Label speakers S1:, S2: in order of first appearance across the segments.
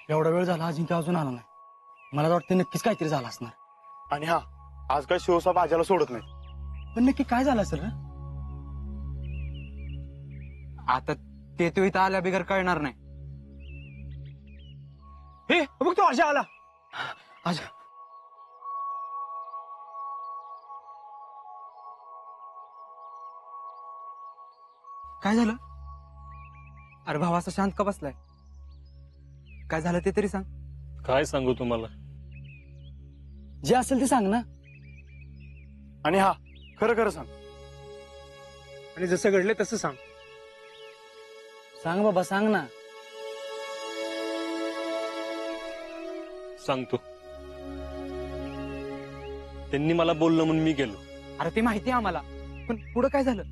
S1: एवढा वेळ झाला अजिंक्य अजून आला नाही। मला वाटतं नक्कीच काहीतरी झालं असणार।
S2: आणि हा आज काय शिवसाहेब आज्याला सोडत नाही।
S1: पण नक्की काय झालं असेल?
S3: आता ते तो इथं आल्या बिगर कळणार नाही।
S1: हे बघ तो आजा आला। आजा
S3: काय झालं? अरे भावा असा शांत का बसलाय? काय झालं ते तरी सांग।
S4: काय सांगू तुम्हाला?
S1: जे असेल ते सांग ना।
S2: आणि हा खरं खरं सांग।
S5: आणि जसं घडलं तसं सांग।
S1: सांग बाबा सांग ना।
S4: सांगतो। त्यांनी मला बोललं म्हणून मी गेलो।
S3: अरे ते माहिती आहे आम्हाला, पण पुढं काय झालं?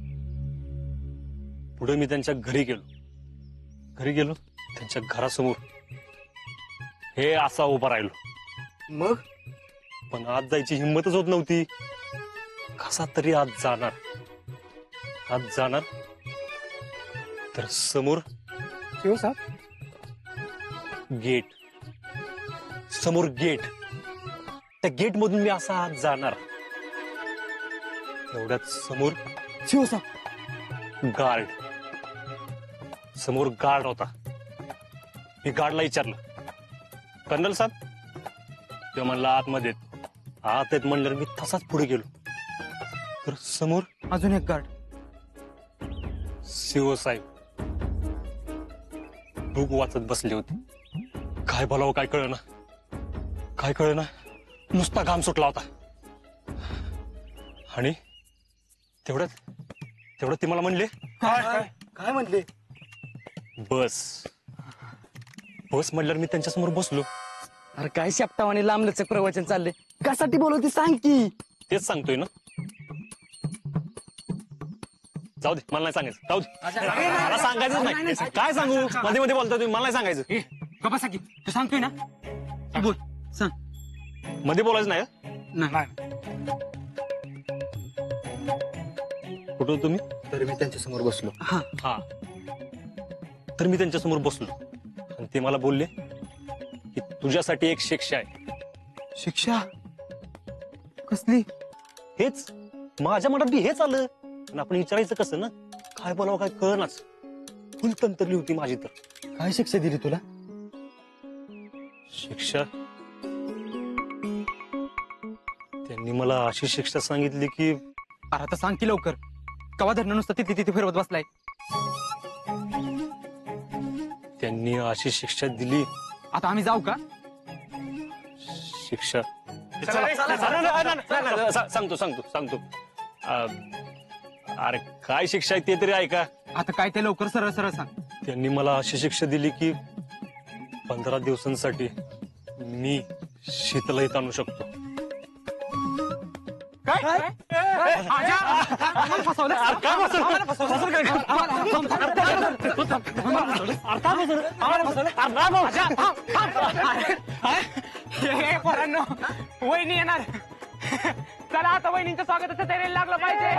S4: पुढे मी त्यांच्या घरी गेलो। त्यांच्या घरासमोर हे असा उभा राहिलो।
S2: मग
S4: पण आज जायची हिंमतच होत नव्हती। कसा तरी आज जाणार तर समोर गेट, त्या गेट मधून मी असा आज जाणार, एवढ्यात समोर
S1: शिवसाहेब
S4: गार्ड होता। मी गार्डला विचारलं, कर्नल साहेब? ते म्हणला आतमध्ये आत आहेत म्हणलं। मी तसाच पुढे गेलो तर समोर
S3: अजून एक गार्ड।
S4: शिवसाहेब बुक वाचत बसले होते। काय बोलावं काय कळना, नुसता घाम सुटला होता। आणि तेवढ्यात ते मला म्हणले,
S1: काय म्हणले?
S4: बस म्हणल्यावर मी त्यांच्या समोर बसलो।
S1: अरे काय शेपटावाने लांबलचक प्रवचन चालले, कशासाठी बोलवते सांग की।
S4: तेच सांगतोय ना। जाऊ दे, मला नाही सांगायचं। जाऊ दे, मला सांगायचंच नाही। काय सांगू? मध्ये मध्ये बोलतोय तुम्ही, मला नाही सांगायचं।
S3: का बसा की, तू सांगतोय ना, तू बोल सांग।
S4: मध्ये बोलायचं नाही हं?
S3: नाही
S4: कुठं होतो तुम्ही?
S1: तर मी त्यांच्या समोर बसलो।
S4: हा, तर मी त्यांच्या समोर बसलो आणि ते मला बोलले की तुझ्यासाठी एक शिक्षा आहे।
S3: शिक्षा कसली?
S4: हेच माझ्या मनात बी हेच आलं, पण आपण विचारायचं कसं ना? काय बोलावं काय कळनाच, फुल तंत्रली होती माझी तर।
S1: काय शिक्षा दिली तुला?
S4: शिक्षा त्यांनी मला अशी शिक्षा सांगितली की,
S3: अरे आता सांग की लवकर, कवा धरणं नुसतं तिथे फिरवत बसलाय।
S4: त्यांनी अशी शिक्षा दिली।
S3: आता आम्ही जाऊ का?
S4: शिक्षा सांगतो। अरे काय शिक्षा आहे ते तरी ऐका।
S3: आता काय ते लवकर सरळ सरळ सांग।
S4: त्यांनी मला अशी शिक्षा दिली की 15 दिवसांसाठी मी शीतला इथं आणू शकतो।
S3: वहिनी येणार, चला आता वहिनींच्या स्वागताच्या तयारीला लागलं पाहिजे।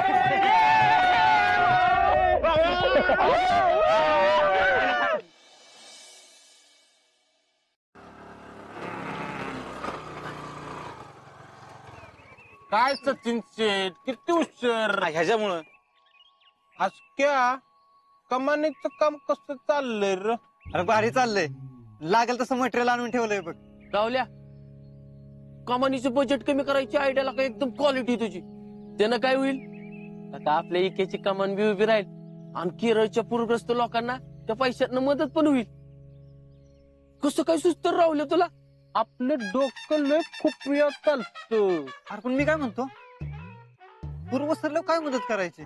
S5: काय सचिन शेठ किती उशीर?
S3: ह्याच्यामुळं
S5: आजक्या कमानीचं काम कसं चाललंय र?
S3: अरे भारी चाललंय, लागेल तसं मटेरियल आणून ठेवलंय बघ।
S6: रावल्या, कमानीचं बजेट कमी करायची आयडियाला का एकदम क्वालिटी तुझी। त्यानं काय होईल? आता आपल्या इकेची कमान बी उभी राहील आणि केरळच्या पूरग्रस्त लोकांना त्या पैशातनं मदत पण होईल। कसं काय सुस्तर रावलं तुला?
S5: आपलं डोकं लय खूप वेळ चालतं।
S3: अरे पण मी काय म्हणतो, पूर्व सरला काय मदत करायची?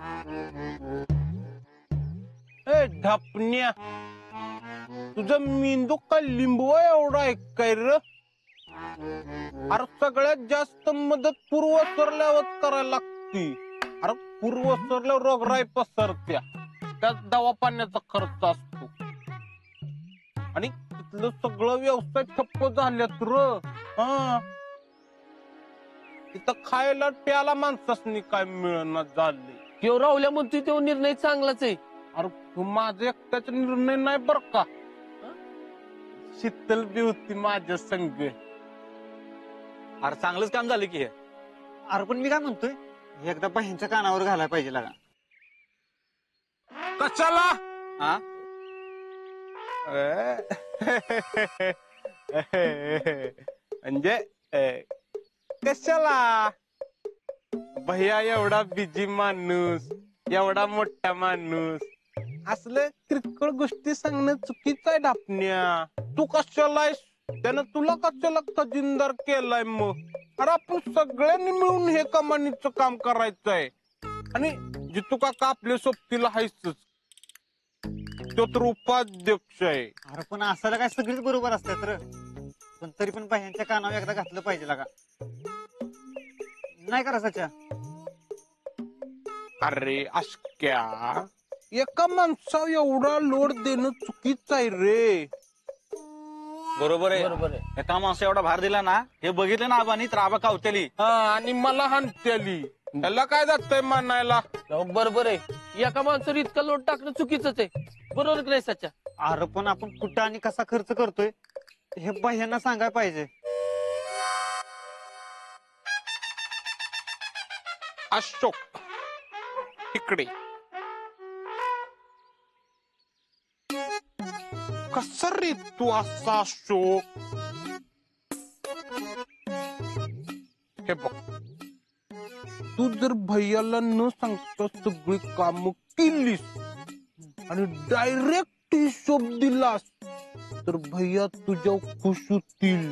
S5: ए ढापण्या, तुझा मेंदू काय लिंबवा एवढा आहे काय र? अरे सगळ्यात जास्त मदत पूर्व सरल्यावर करायला लागती। अरे पूर्व सरल्यावर रोगराई पसरत्या, त्यात दवापाण्याचा खर्च असतो आणि तिथलं सगळं व्यवसाय ठप्प झाल्यात र। हा, तिथं खायला प्याला माणसासनी काय मिळणार झाले।
S6: किंवा रावल्या म्हणतोय तो निर्णय चांगलाच आहे।
S5: अरे माझा एकट्याचा निर्णय नाही बर का, शीतल बी होती माझ्या संग.
S3: अरे चांगलंच काम झालं की हे. अरे पण मी काय म्हणतोय, एकदा बहिणीच्या कानावर घालायला पाहिजे लागा.
S5: कशाला?
S3: हा
S5: म्हणजे कशाला? भैया एवढा बिजी माणूस, एवढा मोठा माणूस, असलं किरकोळ गोष्टी सांगणं चुकीचं आहे डापण्या. तू कशाला आहेस? त्यानं तुला कशाला खजिनदार केलाय मग? अरे आपण सगळ्यांनी मिळून हे कमानीचं काम करायचंय. आणि जितू काका आपल्या सोबतीला आहेच, तो तर उपाध्यक्ष आहे.
S3: अरे पण असायला काय सगळीच बरोबर असतात र, पण तरी पण बहिणीच्या कानावर एकदा घातलं पाहिजे लागा. नाही करा सच्या.
S5: अरे अशक्या, एका माणसावर एवढा लोड देणं चुकीचं आहे रे.
S3: बरोबर आहे.
S6: बरोबर आहे.
S3: एका माणसा एवढा भार दिला ना, हे बघितलं ना आबानी तर आबा कावतेली.
S5: हा, आणि मला हानत्याली. त्याला काय जातंय मानायला?
S6: अहो, बरोबर आहे. एका माणसावर इतका लोट टाकणं चुकीचंच आहे. बरोबर की नाही सच्या?
S3: अरे पण आपण कुठं आणि कसा खर्च करतोय हे बहिणींना सांगायला पाहिजे.
S5: अशोक इकडे. कसा रे तू असा अशोक? हे बघ, तू जर भैयाला न सांगता सगळी काम केलीस आणि डायरेक्ट हिशोब दिलास तर भैया तुझ्या खुश होतील.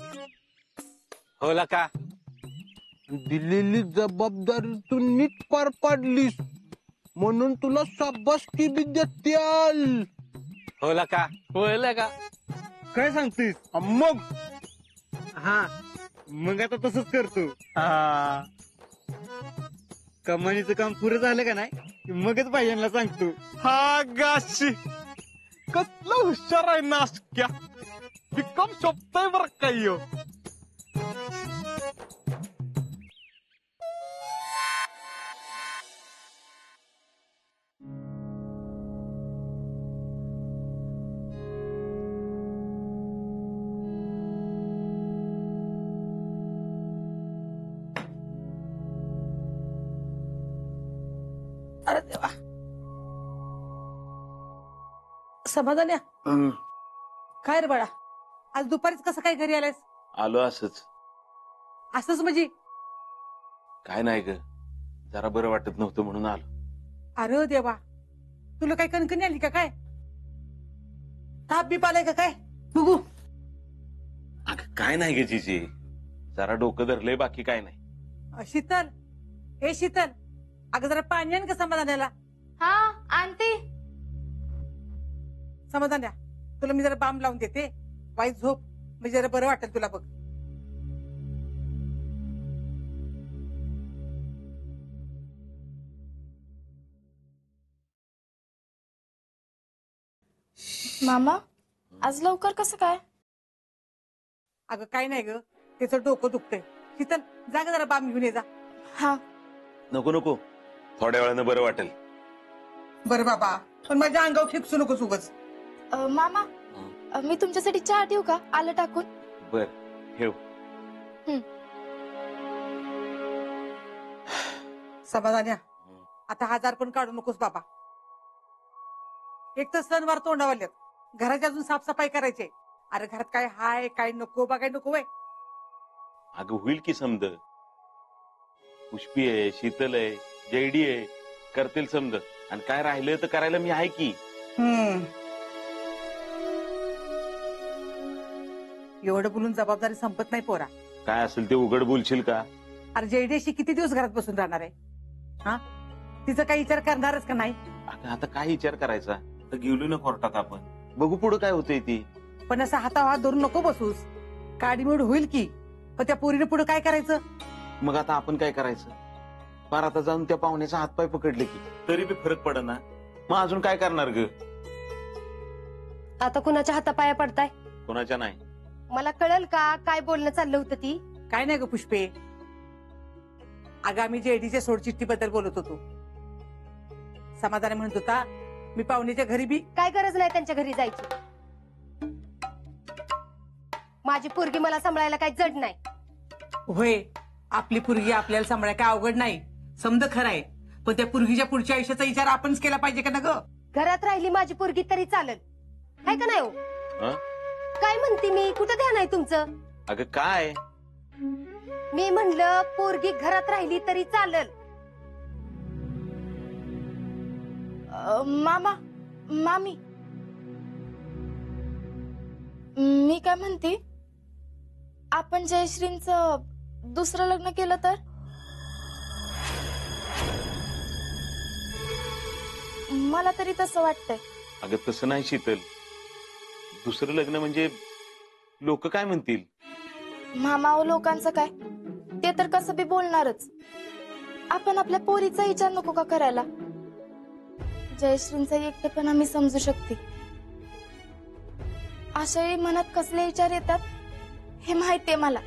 S3: हो का?
S5: दिलेली जबाबदारी तू नीट पार पाडलीस म्हणून तुला शाबासकी बी देत्याल.
S3: हो का?
S6: होईल का?
S3: काय सांगतेस?
S5: मग
S3: हा, मग आता तसंच करतो. हा, कमानीचं काम पुरं झालं का नाही की मगच बहिणीला सांगतो.
S5: हा गाशी, कसला हुशार आहे नाशक्या. बिकम शोभताय बर काही.
S7: अरे देवा. समाधान या. काय रे बाळा, आज दुपारीच कसं काय घरी आलायस?
S8: आलो असंच.
S7: असंच म्हणजे?
S8: काय नाही ग, जरा बरं वाटत नव्हतं म्हणून आलो.
S7: अरे देवा, तुला काय कणकणी आली का काय? ताप बीप आलाय का काय? बघू.
S8: अगं काय नाही ग जीजी, जरा डोकं धरलंय, बाकी काय नाही.
S7: शीतल, हे शीतल, अगं जरा पाणी आण का समाधानाला.
S9: हा आणते.
S7: समाधान, तुला मी जरा बाम लावून देते, वाईट झोप, म्हणजे जरा बरं वाटेल तुला. बघ.
S9: मामा आज लवकर कसं काय?
S7: अगं काय नाही ग, तिचं डोकं दुखतंय. शीतल, जा ग जरा बाम घेऊन ये जा.
S9: हा
S8: नको नको, थोड्या वेळानं बरं वाटेल.
S7: बरं बाबा, पण माझ्या अंगावर खेकसू नकोस उगाच.
S9: मामा मी तुमच्यासाठी चहा ठेवू का? आलं टाकून.
S8: बर ठेव.
S7: समाधान्या, आता हजार पण काढू नकोस बाबा. एक तर सणवार तोंडावाल्यात, घराची अजून साफसफाई करायची. अरे घरात काय हाय काय नको बघाय नको वय.
S8: अगं होईल की समद. पुष्पी आहे, शीतल आहे, जयडी आहे, करतील समद. आणि काय राहिलं तर करायला मी आहे की.
S7: एवढं बोलून जबाबदारी संपत नाही पोरा.
S8: काय असेल ते उघड बोलशील का?
S7: अरे जयडेशी किती दिवस घरात बसून राहणार आहे? हा, तिचा काही विचार करणारच का नाही?
S8: अगं आता काय विचार करायचा, तर गेलो ना कोर्टात आपण, बघू पुढे काय होतंय ती.
S7: पण असं हातावर हात धरून नको बसूस. काडीमोड होईल की, पण त्या पोरीने पुढे काय करायचं?
S8: मग आता आपण काय करायचं? फार आता जाऊन त्या पाहुण्याचा हातपाय पकडले की तरी बी फरक पड ना. मग अजून काय करणार ग?
S10: आता कुणाच्या हातापाया पडताय?
S8: कोणाच्या नाही.
S10: मला कळेल का काय बोलणं चाललं होतं ती?
S7: काय नाही ग पुष्पे, अगं आम्ही जेडीच्या सोडचिठ्ठी बद्दल बोलत होतो. समाधान म्हणत होता मी पाहुण्याच्या घरी बी.
S10: काय गरज नाही त्यांच्या घरी जायची. माझी पोरगी मला सांभाळायला काही जड नाही.
S7: होय, आपली पोरगी आपल्याला सांभाळाय काय अवघड नाही, समज खरं आहे. पण त्या पोरगीच्या पुढच्या आयुष्याचा विचार आपणच केला पाहिजे का ना ग?
S10: घरात राहिली माझी पोरगी तरी चालेल, काय का नाही हो?
S8: हं?
S10: काय म्हणते मी, कुठं ध्यान आहे तुमचं?
S8: अगं काय
S10: मी म्हणलं पोरगी घरात राहिली तरी चालेल.
S9: मामा, मामी, मी काय म्हणते, आपण जयश्रींचं दुसरं लग्न केलं तर? मला तरी तसं वाटतंय.
S8: अगं तसं नाही शीतल, दुसरं लग्न म्हणजे लोक काय म्हणतील?
S9: मामा व लोकांचं काय, ते तर कसं बी बोलणारच. आपण आपल्या पोरीचा विचार नको का करायला? जयश्रींचा एकटेपणा मी समजू शकते. अशाही मनात कसले विचार येतात हे माहितीये मला.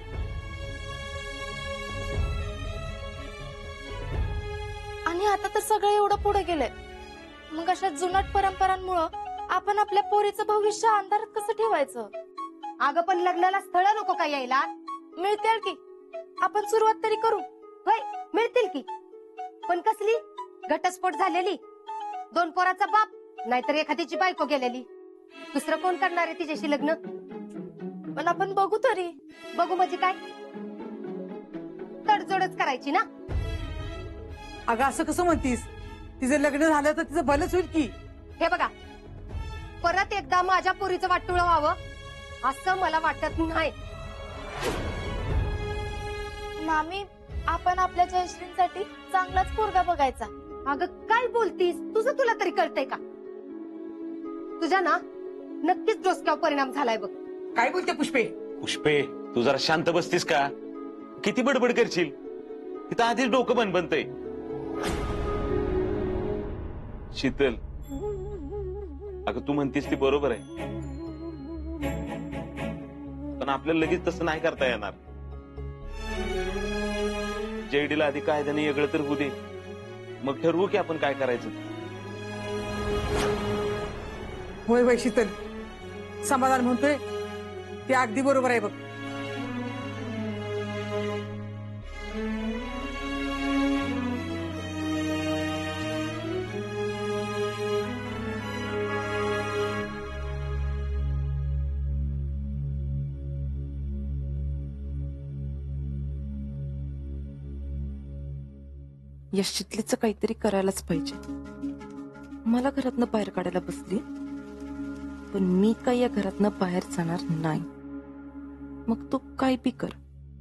S9: आणि आता तर सगळं एवढं पुढे गेलंय, मग अशा जुनाट परंपरांमुळं आपण आपल्या पोरीचं भविष्य अंधारात कसं ठेवायचं?
S10: अगं पण लग्नाला स्थळ नको का यायला?
S9: मिळतील की, आपण सुरुवात तरी करू.
S10: होय, मिळतील की, पण कसली? घटस्फोट झालेली, 2 पोराचा बाप, नाहीतर एखाद्याची बायको गेलेली. दुसरं कोण करणार आहे तिच्याशी लग्न?
S9: पण आपण बघू तरी.
S10: बघू म्हणजे काय? तडजोडच करायची ना?
S7: अगं असं कसं म्हणतीस? तिचं लग्न झालं तर तिचं भलंच होईल की.
S10: हे बघा, परत एकदा माझ्या पोरीचं वाटुळं व्हावं असं मला वाटत नाही.
S9: मामी, आपण आपल्या जयश्रींसाठी चांगलाच पोरगा बघायचा.
S10: अगं काय बोलतीस? तुझं तुला तरी कळतंय का? तुझ्या ना नक्कीच डोसक्यावर परिणाम झालाय बघ.
S7: काय बोलते पुष्पे?
S8: पुष्पे, तू जरा शांत बसतीस का? किती बडबड करशील? तिथं आधीच डोकं बनतंय. शीतल, अगं तू म्हणतीस ती बरोबर आहे, पण आपल्याला लगेच तसं नाही करता येणार. जेडीला आधी कायद्याने वेगळं तर होऊ दे, मग ठरवू की आपण काय करायचं.
S7: होय होय शीतल, समाधान म्हणतोय ते अगदी बरोबर आहे बघ.
S11: या शितलीचं काहीतरी करायलाच पाहिजे. मला घरातनं बाहेर काढायला बसली, पण मी काय या घरातनं बाहेर जाणार नाही. मग तू काय बी कर.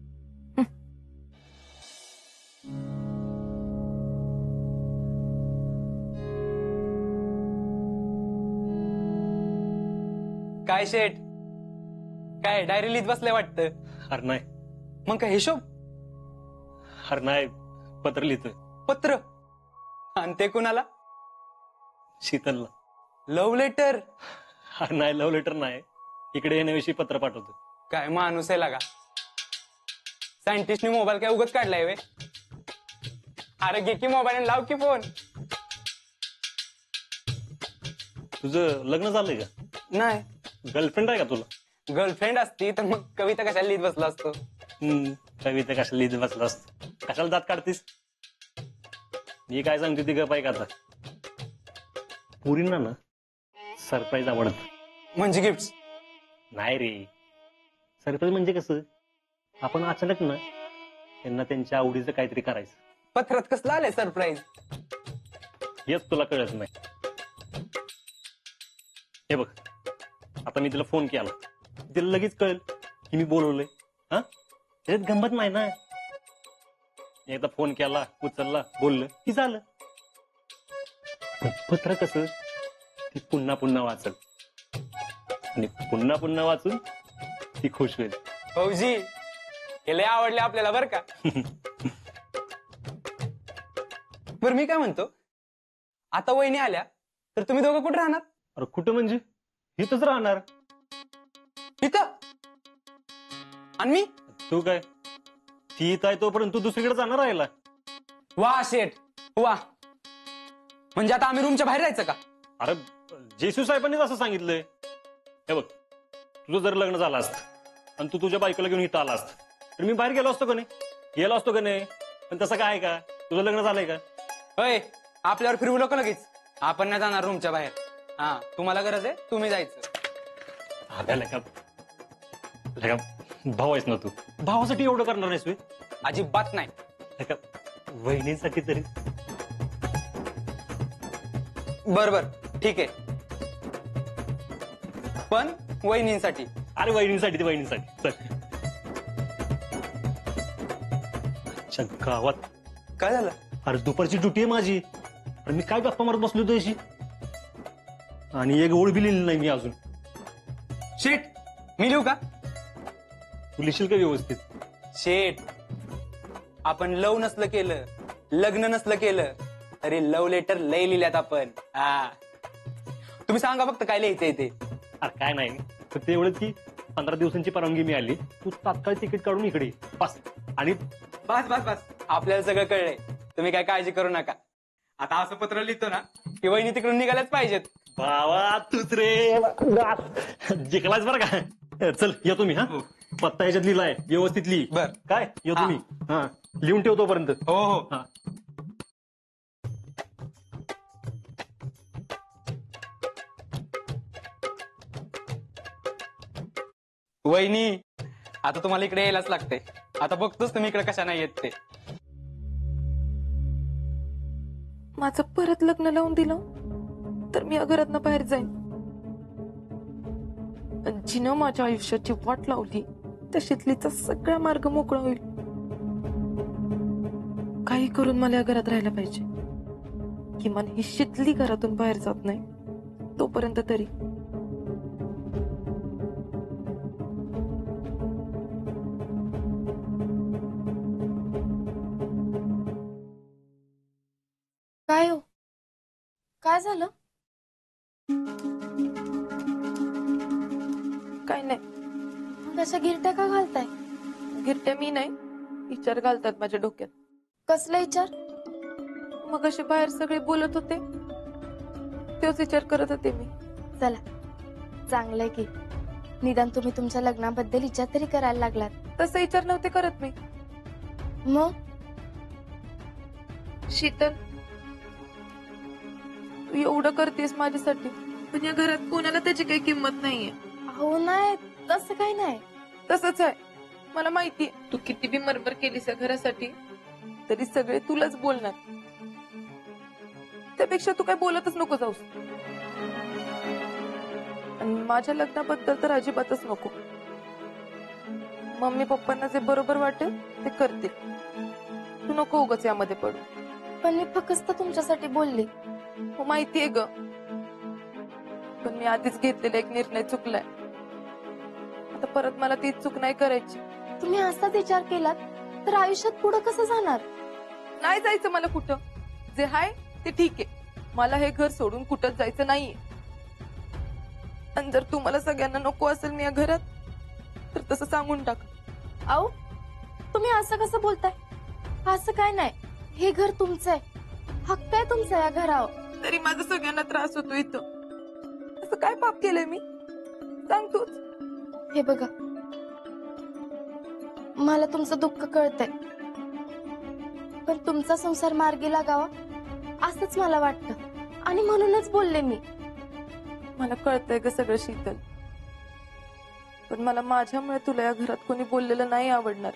S3: काय शेठ, काय डायरी लिहित बसले वाटतं?
S4: अरे नाही.
S3: मग काय हिशोब?
S4: अरे नाही, पत्र लिहितोय.
S3: पत्र? आणि ते कुणाला?
S4: शीतलला.
S3: Love letter?
S4: अरे नाही, लव्ह लेटर नाही, इकडे येण्याविषयी पत्र पाठवतो.
S3: काय माणूस आहे लागा. सायंटिस्टने मोबाईल काय उगत काढलाय वे? अरे घे की मोबाईल लाव की फोन.
S4: तुझं लग्न झालंय का?
S3: नाही.
S4: गर्लफ्रेंड आहे का तुला?
S3: गर्लफ्रेंड असती तर मग कविता कशाला लिहित बसला असतो?
S4: कविता कशाला लिहित बसला असतो? कशाला दात काढतीस? मी काय सांगते ती गप आहे का आता? पुरींना ना सरप्राईज आवडत.
S3: म्हणजे गिफ्ट?
S4: नाही रे, सरप्राईज म्हणजे कसं, आपण अचानक ना त्यांना त्यांच्या आवडीचं काहीतरी करायचं.
S3: पत्रात कसलं आलंय सरप्राईज?
S4: हेच तुला कळत नाही. हे बघ, आता मी तिला फोन केला, तिला लगेच कळेल की मी बोलवलंय. हा, त्याच्यात गंमत नाही ना. एकदा फोन केला, उचलला, बोललं की झालं. पत्र कसं, ती पुन्हा पुन्हा वाचल आणि पुन्हा पुन्हा वाचून ती खुश होईल.
S3: भाऊजी, हे लय आवडले आपल्याला बर का. बर मी काय म्हणतो, आता वहिनी आल्या तर तुम्ही दोघं कुठे राहणार?
S4: अरे कुठं म्हणजे, इथंच राहणार.
S3: इथं? आणि मी?
S4: तू काय, ती इथं आहे तोपर्यंत तू दुसरीकडे जाणार राहिला.
S3: वा शेठ वा, म्हणजे आता आम्ही रूमच्या बाहेर राहायचं का?
S4: अरे जेसू साहेबांनीच असं सांगितलंय. हे बघ, तुझं जर लग्न झालं असतं आणि तू तुझ्या बायकोला घेऊन इथं आला असत तर मी बाहेर गेलो असतो का नाही? गेलो असतो का नाही? पण तसं काय आहे का? तुझं लग्न झालंय का?
S3: होय, आपल्यावर फिरवू नको लगेच. आपण नाही जाणार रूमच्या बाहेर. हा, तुम्हाला गरज आहे, तुम्ही जायचं.
S4: आल्याला का भाऊ आहेस ना तू, भावासाठी एवढं करणार नाहीस वे?
S3: अजिबात नाही.
S4: का वहिनीसाठी तरी?
S3: बर ठीक आहे, पण वहिनींसाठी.
S4: अरे वहिनीसाठी ते वहिनीसाठी चल. अच्छा, गावात
S3: काय झालं?
S4: अरे दुपारची ड्युटी आहे माझी. अरे मी काय गप्पा मारत बसलो तुझ्याशी आणि एक ओळ बी लिहिली नाही मी अजून.
S3: शेट, मी लिहू का?
S4: तू लिहिशील का व्यवस्थित?
S3: शेट, आपण लव नसलं केलं, लग्न नसलं केलं तरी लव लेटर लय लिहिल्यात आपण. हा, तुम्ही सांगा फक्त काय लिहायचंय ते.
S4: अरे काय नाही, फक्त एवढंच की 15 दिवसांची परवानगी मिळाली, तू तात्काळ तिकीट काढून इकडे ये. बस. आणि
S3: बस आपल्याला सगळं कळलंय, तुम्ही काय काळजी करू नका. आता असं पत्र लिहितो ना की वहिनी तिकडून निघाल्याच पाहिजेत.
S4: भावा तूच रे जिंकलाच बरं का. चल येतो मी. हा, पत्ता ह्याच्यात लिहिलाय, व्यवस्थित लिही.
S3: बर,
S4: काय येतो मी. हा, लिहून ठेवतो पर्यंत.
S3: हो.
S4: हा.
S3: वहिनी, आता तुम्हाला इकडे यायलाच लागतंय. आता बघतोच तुम्ही इकडे कशा नाही येत ते.
S11: माझं परत लग्न लावून दिलं तर मी या घरातनं बाहेर जाईन. जिनं माझ्या आयुष्याची वाट लावली त्या शितलीचा सगळा मार्ग मोकळा होईल. काही करून मला या घरात राहायला पाहिजे. किमान ही शितली घरातून बाहेर जात नाही तोपर्यंत तरी.
S9: काय हो, काय झालं?
S11: काय नाही.
S9: मग अशा गिरट्या का घालताय?
S11: गिरट्या मी नाही, विचार घालतात माझ्या डोक्यात.
S9: कसला विचार?
S11: मग असे बाहेर सगळे बोलत होते तोच विचार करत होते मी.
S9: चला, चांगलंय की निदान तुम्ही तुमच्या लग्नाबद्दल विचार तरी करायला लागलात.
S11: तसं विचार नव्हते करत मी.
S9: मग
S11: शीतल, तू एवढं करतेस माझ्यासाठी, पण या घरात कोणाला त्याची काही किंमत नाहीये.
S9: हो नाही, तसं काही नाही.
S11: तसंच आहे, मला माहितीये. तू किती बी मरमर केलीस या घरासाठी तरी सगळे तुलाच बोलणार. त्यापेक्षा तू काय बोलतच नको जाऊस. आणि माझ्या लग्नाबद्दल तर अजिबातच नको. मम्मी पप्पांना जे बरोबर वाटेल ते करतील. तू नको उगाच यामध्ये पडू.
S9: पण मी फक्त तुमच्यासाठी बोलली.
S11: हो माहितीये ग, पण मी आधीच घेतलेला एक निर्णय चुकलाय. आता परत मला ती चूक नाही करायची.
S9: तुम्ही असाच विचार केलात तर आयुष्यात पुढे कसं जाणार?
S11: नाही जायचं मला कुठं. जे हाय ते ठीक आहे. मला हे घर सोडून कुठंच जायचं नाहीये. आणि जर तुम्हाला सगळ्यांना नको असेल मी या घरात तर तसं सांगून टाक.
S9: आओ, तुम्ही असं कसं बोलताय? असं काय नाही, हे घर तुमचं आहे, हक्क आहे तुमचा या घरावर.
S11: तरी माझा सगळ्यांना त्रास होतो इथं. असं काय पाप केलंय मी? सांग तूच.
S9: हे बघा, मला तुमचं दुःख कळतंय, पण तुमचा संसार मार्गी लागावा असंच मला वाटतं आणि म्हणूनच बोलले मी.
S11: मला कळतंय ग सगळं शीतल, पण मला माझ्यामुळे तुला या घरात कोणी बोललेलं नाही आवडणार.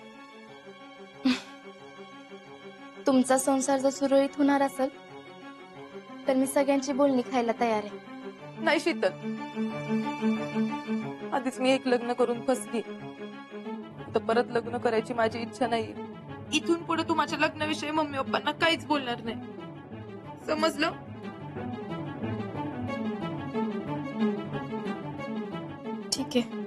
S9: तुमचा संसार जर सुरळीत होणार असेल तर मी सगळ्यांची बोलणी खायला तयार आहे.
S11: नाही शीतल, आधीच मी एक लग्न करून फसली, तर परत लग्न करायची माझी इच्छा नाही. इथून पुढे तू माझ्या लग्नाविषयी मम्मी पप्पांना काहीच बोलणार नाही, समजलं?
S9: ठीक आहे.